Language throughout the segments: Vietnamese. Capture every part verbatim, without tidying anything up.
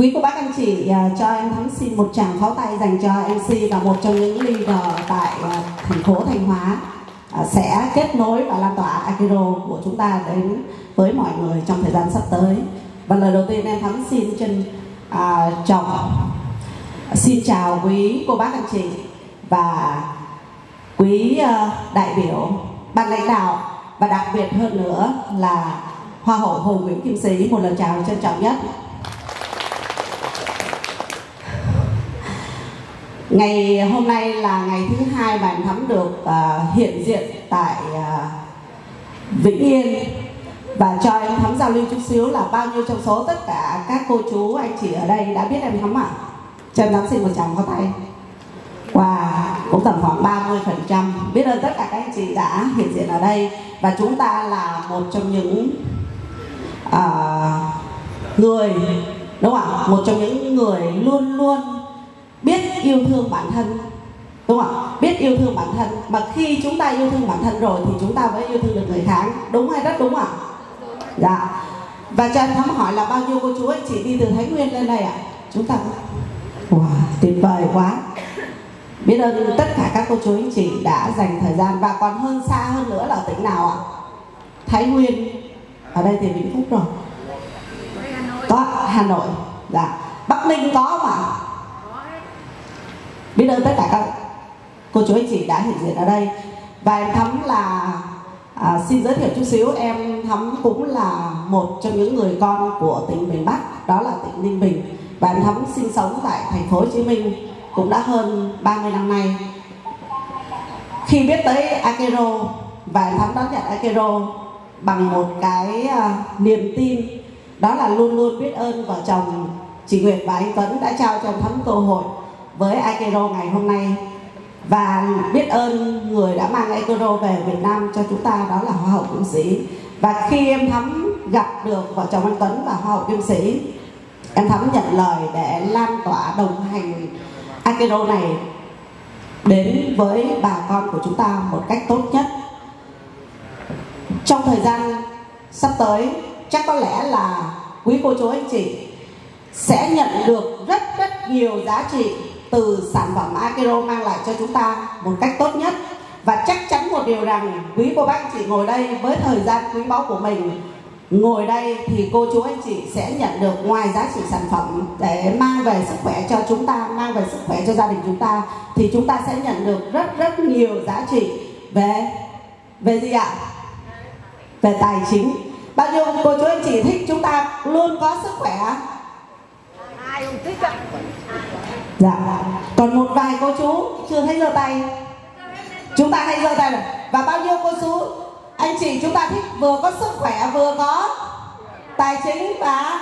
Quý cô bác anh chị, uh, cho em Thắm xin một tràng pháo tay dành cho em xê và một trong những leader tại uh, thành phố Thanh Hóa uh, sẽ kết nối và lan tỏa Akero của chúng ta đến với mọi người trong thời gian sắp tới. Và lời đầu tiên em Thắm xin chân uh, trọng xin chào quý cô bác anh chị và quý uh, đại biểu, ban lãnh đạo và đặc biệt hơn nữa là Hoa hậu Hồ Nguyễn Kim Sĩ. Một lời chào trân trọng nhất. Ngày hôm nay là ngày thứ hai mà em Thắm được uh, hiện diện tại uh, Vĩnh Yên, và cho em Thắm giao lưu chút xíu là bao nhiêu trong số tất cả các cô chú anh chị ở đây đã biết em Thắm ạ? À? Cho em Thắm xin một tràng pháo tay. Và cũng tầm khoảng ba mươi phần trăm. Biết ơn tất cả các anh chị đã hiện diện ở đây, và chúng ta là một trong những uh, người, đúng không ạ? Một trong những người luôn luôn biết yêu thương bản thân, đúng không ạ? Biết yêu thương bản thân, mà khi chúng ta yêu thương bản thân rồi thì chúng ta mới yêu thương được người khác. Đúng hay rất đúng ạ? Dạ. Và cho anh Thắm hỏi là bao nhiêu cô chú anh chị đi từ Thái Nguyên lên đây ạ? À? Chúng ta wow, tuyệt vời quá. Biết ơn tất cả các cô chú anh chị đã dành thời gian, và còn hơn xa hơn nữa là tỉnh nào ạ? À? Thái Nguyên. Ở đây thì Vĩnh Phúc rồi. Có Hà Nội. Dạ. Bắc Ninh có không ạ? À? Biết ơn tất cả các cô chú anh chị đã hiện diện ở đây. Và em Thắm là à, xin giới thiệu chút xíu, em Thắm cũng là một trong những người con của tỉnh miền Bắc, đó là tỉnh Ninh Bình. Và em Thắm sinh sống tại thành phố Hồ Chí Minh cũng đã hơn ba mươi năm nay. Khi biết tới Akero và em Thắm đón nhận Akero bằng một cái uh, niềm tin, đó là luôn luôn biết ơn vợ chồng chị Nguyệt và anh Tuấn đã trao cho em Thắm cơ hội với Akero ngày hôm nay, và biết ơn người đã mang Akero về Việt Nam cho chúng ta, đó là Hoa hậu Kim Sĩ. Và khi em Thắm gặp được vợ chồng anh Tuấn và Hoa hậu Kim Sĩ, em Thắm nhận lời để lan tỏa đồng hành Akero này đến với bà con của chúng ta một cách tốt nhất. Trong thời gian sắp tới, chắc có lẽ là quý cô chú anh chị sẽ nhận được rất rất nhiều giá trị từ sản phẩm Akero mang lại cho chúng ta một cách tốt nhất. Và chắc chắn một điều rằng quý cô bác anh chị ngồi đây với thời gian quý báu của mình ngồi đây, thì cô chú anh chị sẽ nhận được ngoài giá trị sản phẩm để mang về sức khỏe cho chúng ta, mang về sức khỏe cho gia đình chúng ta, thì chúng ta sẽ nhận được rất rất nhiều giá trị về về gì ạ? Về tài chính. Bao nhiêu cô chú anh chị thích chúng ta luôn có sức khỏe? Ai không thích ạ? Dạ. Còn một vài cô chú chưa thấy giơ tay. Chúng ta hãy giơ tay rồi. Và bao nhiêu cô chú anh chị chúng ta thích vừa có sức khỏe, vừa có tài chính và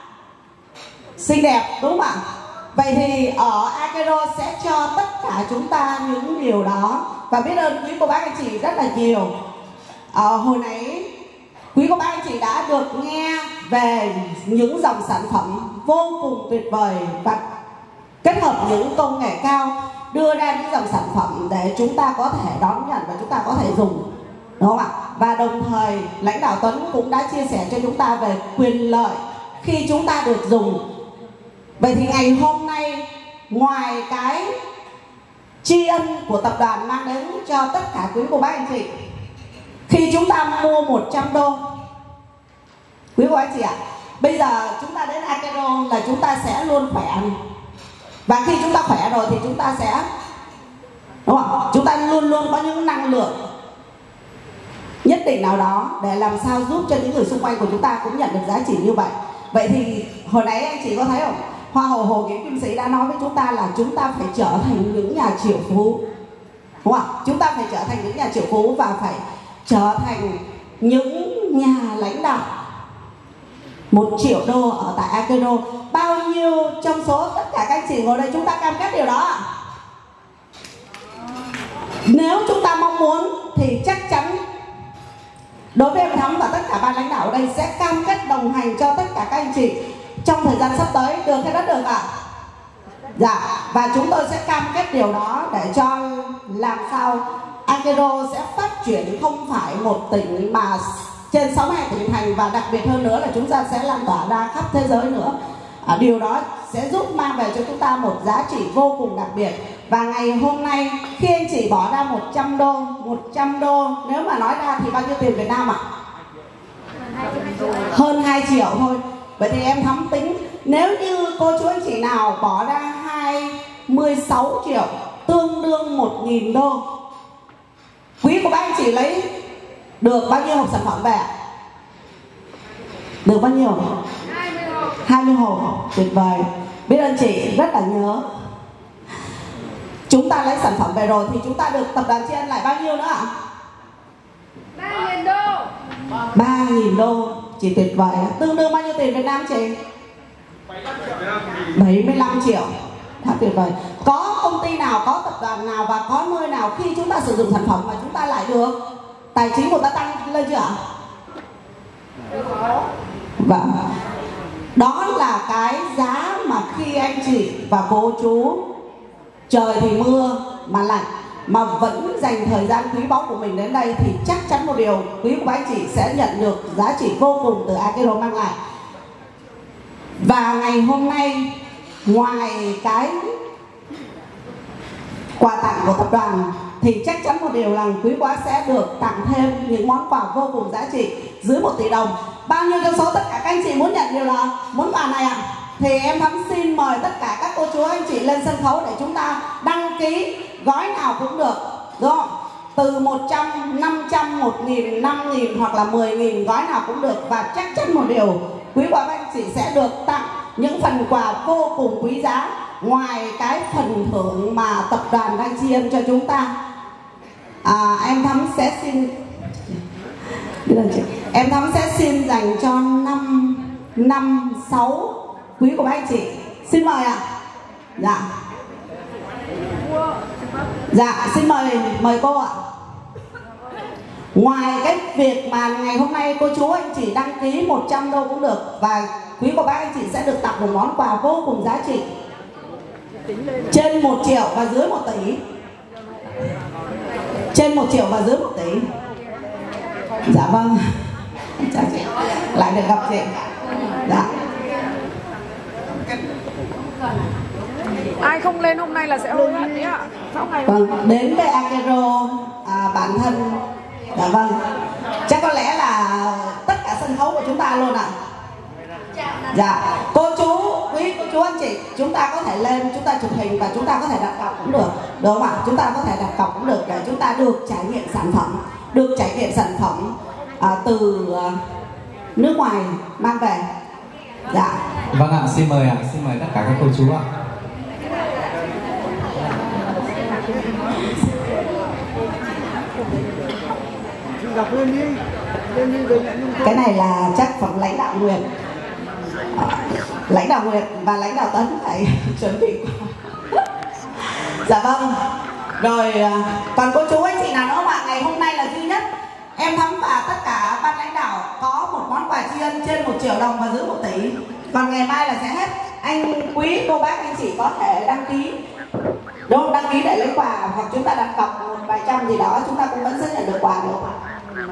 xinh đẹp, đúng không ạ? Vậy thì ở Akero sẽ cho tất cả chúng ta những điều đó. Và biết ơn quý cô bác anh chị rất là nhiều. Ờ, hồi nãy quý cô bác anh chị đã được nghe về những dòng sản phẩm vô cùng tuyệt vời, và kết hợp những công nghệ cao đưa ra những dòng sản phẩm để chúng ta có thể đón nhận và chúng ta có thể dùng, đúng không ạ? Và đồng thời lãnh đạo Tuấn cũng đã chia sẻ cho chúng ta về quyền lợi khi chúng ta được dùng. Vậy thì ngày hôm nay, ngoài cái tri ân của tập đoàn mang đến cho tất cả quý cô bác anh chị, khi chúng ta mua một trăm đô, quý cô anh chị ạ, bây giờ chúng ta đến Akero là chúng ta sẽ luôn khỏe. Và khi chúng ta khỏe rồi thì chúng ta sẽ, đúng không? Chúng ta luôn luôn có những năng lượng nhất định nào đó để làm sao giúp cho những người xung quanh của chúng ta cũng nhận được giá trị như vậy. Vậy thì hồi nãy anh chị có thấy không? Hoa hậu Hồ Nguyễn Kim Sĩ đã nói với chúng ta là chúng ta phải trở thành những nhà triệu phú, đúng không? Chúng ta phải trở thành những nhà triệu phú và phải trở thành những nhà lãnh đạo. Một triệu đô ở tại Akero. Bao nhiêu trong số tất cả các anh chị ngồi đây chúng ta cam kết điều đó ạ? Nếu chúng ta mong muốn thì chắc chắn đối với em Thắm và tất cả ban lãnh đạo ở đây sẽ cam kết đồng hành cho tất cả các anh chị trong thời gian sắp tới. Được hay rất được ạ? Dạ. Và chúng tôi sẽ cam kết điều đó để cho làm sao Akero sẽ phát triển không phải một tỉnh mà trên sáu mươi hai tỉnh thành, và đặc biệt hơn nữa là chúng ta sẽ lan tỏa ra khắp thế giới nữa. À, điều đó sẽ giúp mang về cho chúng ta một giá trị vô cùng đặc biệt. Và ngày hôm nay khi anh chị bỏ ra một trăm đô, một trăm đô nếu mà nói ra thì bao nhiêu tiền Việt Nam ạ? Hơn hai triệu thôi. Vậy thì em Thắm tính nếu như cô chú anh chị nào bỏ ra hai mươi sáu triệu, tương đương một nghìn đô, quý của bác anh chị lấy được bao nhiêu hộp sản phẩm về ạ? Được bao nhiêu? hai mươi hộp. Tuyệt vời. Biết ơn chị, rất là nhớ. Chúng ta lấy sản phẩm về rồi thì chúng ta được tập đoàn tri ân lại bao nhiêu nữa ạ? ba nghìn đô. ba nghìn đô. Chị tuyệt vời. Tương đương bao nhiêu tiền Việt Nam chị? bảy mươi lăm triệu. Thật tuyệt vời. Có công ty nào, có tập đoàn nào và có nơi nào khi chúng ta sử dụng sản phẩm mà chúng ta lại được tài chính của ta tăng lên chưa ạ? Vâng. Đó là cái giá mà khi anh chị và cô chú trời thì mưa mà lạnh mà vẫn dành thời gian quý báu của mình đến đây thì chắc chắn một điều, quý của anh chị sẽ nhận được giá trị vô cùng từ Akero mang lại. Và ngày hôm nay ngoài cái quà tặng của tập đoàn thì chắc chắn một điều là quý quá sẽ được tặng thêm những món quà vô cùng giá trị dưới một tỷ đồng. Bao nhiêu trong số tất cả các anh chị muốn nhận điều là món quà này ạ? À? Thì em Thắm xin mời tất cả các cô chú anh chị lên sân khấu để chúng ta đăng ký gói nào cũng được, đúng không? Từ một trăm, năm trăm, một nghìn, năm nghìn hoặc là mười nghìn, gói nào cũng được. Và chắc chắn một điều, quý bà anh chị sẽ được tặng những phần quà vô cùng quý giá ngoài cái phần thưởng mà tập đoàn đang tri ân cho chúng ta. À, em Thắm sẽ xin em Thắm sẽ xin dành cho năm năm sáu quý của bác anh chị. Xin mời ạ. À. Dạ. Dạ, xin mời mời cô ạ. Ngoài cái việc mà ngày hôm nay cô chú anh chị đăng ký một trăm đô cũng được, và quý của bác anh chị sẽ được tặng một món quà vô cùng giá trị trên một triệu và dưới một tỷ. Trên một triệu và dưới một tỷ. Dạ vâng. Chào chị. Lại được gặp chị. Dạ. Ai không lên hôm nay là sẽ hối hận đấy ạ. Vâng, đến với Akero à, bản thân. Dạ vâng. Chắc có lẽ là tất cả sân khấu của chúng ta luôn ạ. Dạ, cô chú, quý cô chú anh chị, chúng ta có thể lên, chúng ta chụp hình và chúng ta có thể đặt cọc cũng được, đúng không ạ? Chúng ta có thể đặt cọc cũng được để chúng ta được trải nghiệm sản phẩm, được trải nghiệm sản phẩm à, từ à, nước ngoài mang về. Dạ. Vâng ạ, xin mời ạ, xin mời tất cả các cô chú ạ. Cái này là chắc phẩm lãnh đạo Nguyệt, à, lãnh đạo Nguyệt và lãnh đạo Tấn phải chuẩn bị. Dạ vâng. Rồi còn cô chú anh chị nào nữa mà ngày hôm nay là duy nhất em Thắm và tất cả ban lãnh đạo có một món quà tri ân trên một triệu đồng và dưới một tỷ. Còn ngày mai là sẽ hết. Anh quý cô bác anh chị có thể đăng ký, đúng không? Đăng ký để lấy quà hoặc chúng ta đặt cọc một vài trăm gì đó, chúng ta cũng vẫn sẽ nhận được quà, đúng không ạ?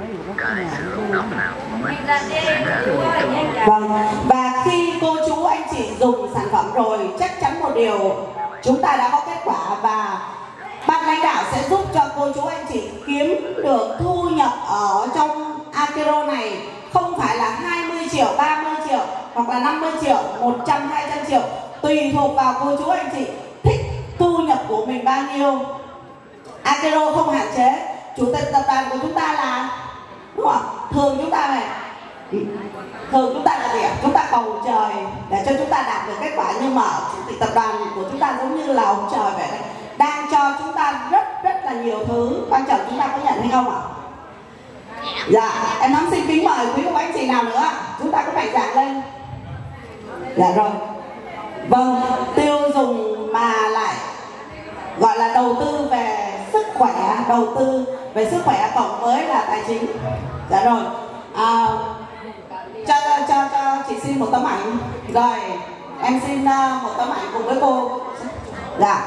Vâng. Và khi cô chú anh chị dùng sản phẩm rồi, chắc chắn một điều, chúng ta đã có kết quả và ban lãnh đạo sẽ giúp cho cô chú anh chị kiếm được thu nhập ở trong Akero này không phải là hai mươi triệu, ba mươi triệu hoặc là năm mươi triệu, một trăm, hai trăm triệu, tùy thuộc vào cô chú anh chị thích thu nhập của mình bao nhiêu. Akero không hạn chế. Chủ tịch tập đoàn của chúng ta là, đúng không? Thường chúng ta này, thường chúng ta là gì ạ? Chúng ta cầu trời để cho chúng ta đạt được kết quả, nhưng mà chủ tịch tập đoàn của chúng ta giống như là ông trời vậy đấy, đang cho chúng ta rất rất là nhiều thứ, quan trọng chúng ta có nhận hay không ạ? Dạ, em Thắm xin kính mời quý cô anh chị nào nữa, chúng ta có mạnh dạn lên. Dạ rồi. Vâng, tiêu dùng mà lại gọi là đầu tư về sức khỏe, đầu tư về sức khỏe cộng với là tài chính. Dạ rồi. À, cho, cho cho chị xin một tấm ảnh. Rồi, em xin uh, một tấm ảnh cùng với cô. Dạ.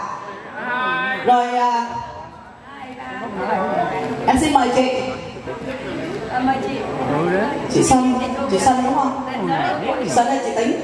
Rồi uh, em xin mời chị. Mời chị. Chị Xuân, chị Xuân đúng không? Chị Xuân đây chị tính.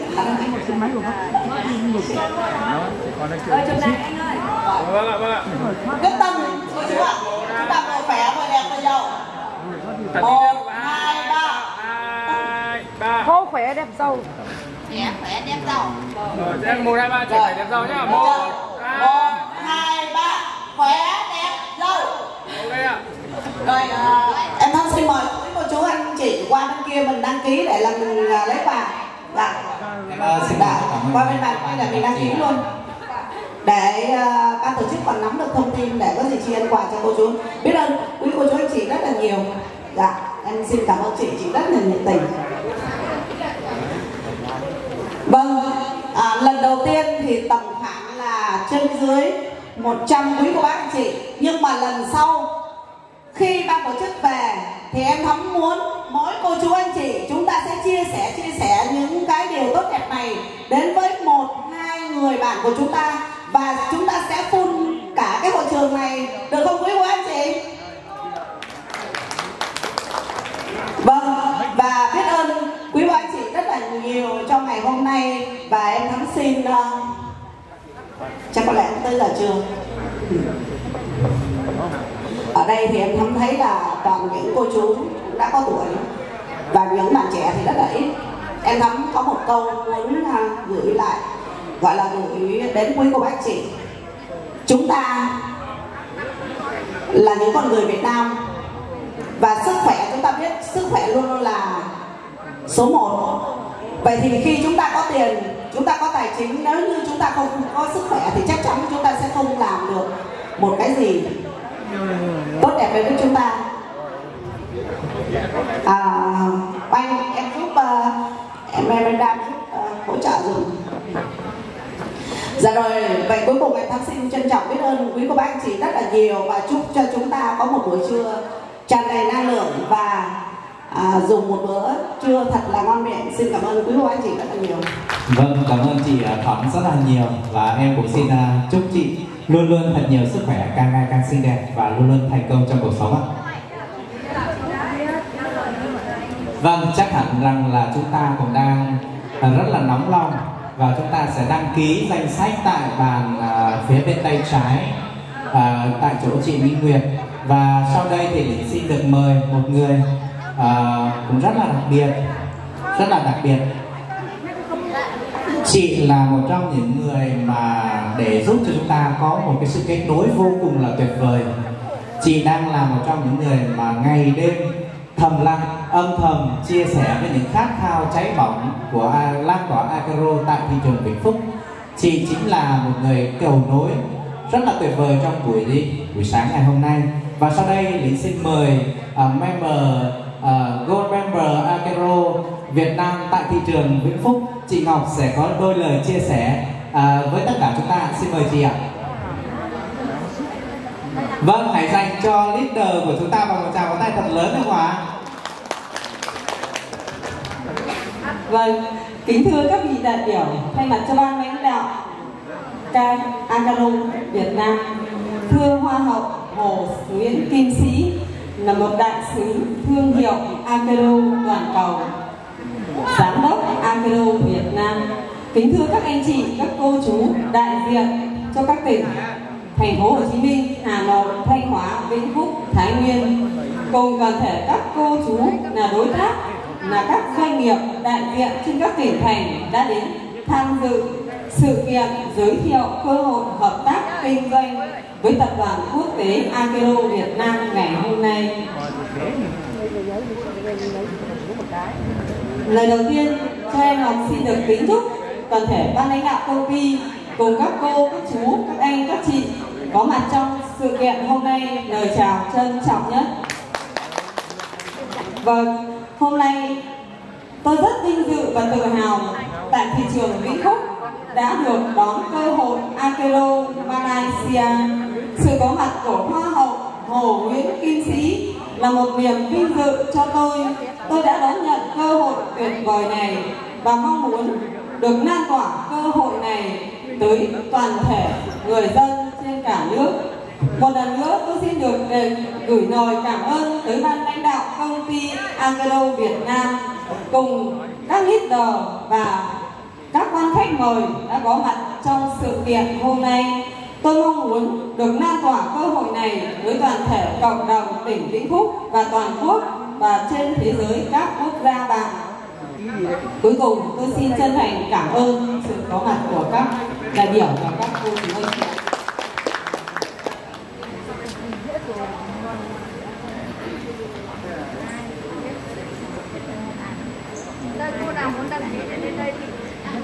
Ơi chụp này anh ơi. Vâng ạ, vâng ạ. Quyết tâm cô chú ạ. Chúng ta vừa khỏe vừa đẹp vừa giàu. Một, hai, ba. Hai, ba. Khô khỏe đẹp giàu. Khỏe, khỏe đẹp giàu. Rồi, em một, hai, ba, chị phải đẹp giàu nhá. Một, một, hai, ba. Khỏe, đẹp, giàu. ok ạ. Rồi, uh, em thân xin mời quý cô chú anh chị qua bên kia mình đăng ký để làm mình uh, lấy quà. Dạ. Uh, xin Đã, qua bên này đây là mình đăng ký luôn. Để uh, ban tổ chức còn nắm được thông tin để có gì tri ân quà cho cô chú. Biết ơn quý cô chú anh chị rất là nhiều. Dạ, em xin cảm ơn chị, chị rất là nhiệt tình. Vâng, à, lần đầu tiên thì tổng khoảng là trên dưới một trăm quý cô bác anh chị. Nhưng mà lần sau khi ban tổ chức về thì em Thắm muốn mỗi cô chú anh chị chúng ta sẽ chia sẻ chia sẻ những cái điều tốt đẹp này đến với một hai người bạn của chúng ta, và chúng ta sẽ phun cả cái hội trường này, được không quý cô anh chị? Vâng, và biết ơn quý cô anh chị rất là nhiều trong ngày hôm nay, và em Thắm xin uh, chắc có lẽ tới giờ trưa. Ở đây thì em Thắm thấy là toàn những cô chú đã có tuổi và những bạn trẻ thì rất là ít. Em Thắm có một câu muốn uh, gửi lại, gọi là gửi đến quý cô bác chị. Chúng ta là những con người Việt Nam, và sức khỏe chúng ta biết sức khỏe luôn luôn là số một. Vậy thì khi chúng ta có tiền, chúng ta có tài chính, nếu như chúng ta không có sức khỏe thì chắc chắn chúng ta sẽ không làm được một cái gì tốt đẹp với chúng ta. À, anh em giúp uh, em em đang giúp uh, hỗ trợ dùng. Dạ rồi, vậy cuối cùng em Thắm xin trân trọng biết ơn quý cô bác anh chị rất là nhiều, và chúc cho chúng ta có một buổi trưa tràn đầy năng lượng và à, dùng một bữa trưa thật là ngon miệng. Xin cảm ơn quý cô bác anh chị rất là nhiều. Vâng, cảm ơn chị Thắm rất là nhiều, và em cũng xin uh, chúc chị luôn luôn thật nhiều sức khỏe, càng ngày càng xinh đẹp và luôn luôn thành công trong cuộc sống ạ. Vâng, chắc hẳn rằng là chúng ta cũng đang uh, rất là nóng lòng, và chúng ta sẽ đăng ký danh sách tại bàn uh, phía bên tay trái, uh, tại chỗ chị Minh Nguyệt. Và sau đây thì mình xin được mời một người uh, cũng rất là đặc biệt, rất là đặc biệt. Chị là một trong những người mà để giúp cho chúng ta có một cái sự kết nối vô cùng là tuyệt vời. Chị đang là một trong những người mà ngày đêm thầm lặng, âm thầm chia sẻ với những khát khao cháy bỏng của lan tỏa Agro tại thị trường Vĩnh Phúc. Chị chính là một người cầu nối rất là tuyệt vời trong buổi đi buổi sáng ngày hôm nay. Và sau đây Lý xin mời uh, member uh, Gold member Agro Việt Nam tại thị trường Vĩnh Phúc, chị Ngọc sẽ có đôi lời chia sẻ uh, với tất cả chúng ta. Xin mời chị ạ. Vâng, hãy dành cho leader của chúng ta bằng một tràng pháo tay thật lớn được không ạ? Vâng, kính thưa các vị đại biểu, thay mặt cho ban lãnh đạo Cai Agro Việt Nam, thưa Hoa hậu Hồ Nguyễn Kim Sĩ là một đại sứ thương hiệu Agro toàn cầu, giám đốc Agro Việt Nam, kính thưa các anh chị, các cô chú đại diện cho các tỉnh Thành phố Hồ Chí Minh, Hà Nội, Thanh Hóa, Vĩnh Phúc, Thái Nguyên, cùng toàn thể các cô chú là đối tác, là các doanh nghiệp đại diện trên các tỉnh thành đã đến tham dự sự kiện giới thiệu cơ hội hợp tác kinh doanh với tập đoàn quốc tế Agro Việt Nam ngày hôm nay. Lời đầu tiên, cho em Ngọc xin được kính chúc toàn thể ban lãnh đạo công ty cùng các cô, các chú, các anh, các chị có mặt trong sự kiện hôm nay lời chào trân trọng nhất. Vâng, hôm nay tôi rất vinh dự và tự hào tại thị trường Vĩnh Phúc đã được đón cơ hội Agro Malaysia. Sự có mặt của Hoa hậu Hồ Nguyễn Kim Sĩ là một niềm vinh dự cho tôi. Tôi đã đón nhận cơ hội tuyệt vời này và mong muốn được lan tỏa cơ hội này tới toàn thể người dân trên cả nước. Một lần nữa tôi xin được gửi lời cảm ơn tới ban lãnh đạo công ty Agro Việt Nam cùng các leader và các quan khách mời đã có mặt trong sự kiện hôm nay. Tôi mong muốn được lan tỏa cơ hội này với toàn thể cộng đồng tỉnh Vĩnh Phúc và toàn quốc và trên thế giới các quốc gia bạn. Cuối cùng tôi xin chân thành cảm ơn sự có mặt của các đại biểu và các cô chú anh chị. Cô nào muốn đăng ký đến đây thì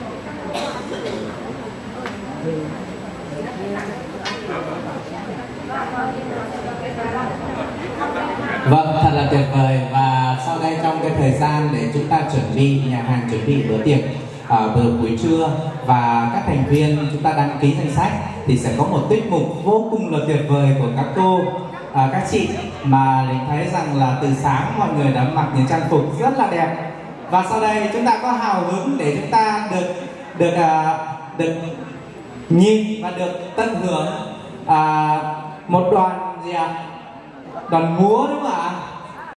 Vâng, thật là tuyệt vời. Và sau đây trong cái thời gian để chúng ta chuẩn bị, nhà hàng chuẩn bị bữa tiệc à, bữa buổi trưa và các thành viên chúng ta đăng ký danh sách thì sẽ có một tiết mục vô cùng là tuyệt vời của các cô, à, các chị mà mình thấy rằng là từ sáng mọi người đã mặc những trang phục rất là đẹp. Và sau đây chúng ta có hào hứng để chúng ta được được à, được nhìn và được tận hưởng à, một đoàn gì ạ? À? Đoàn múa đúng không ạ?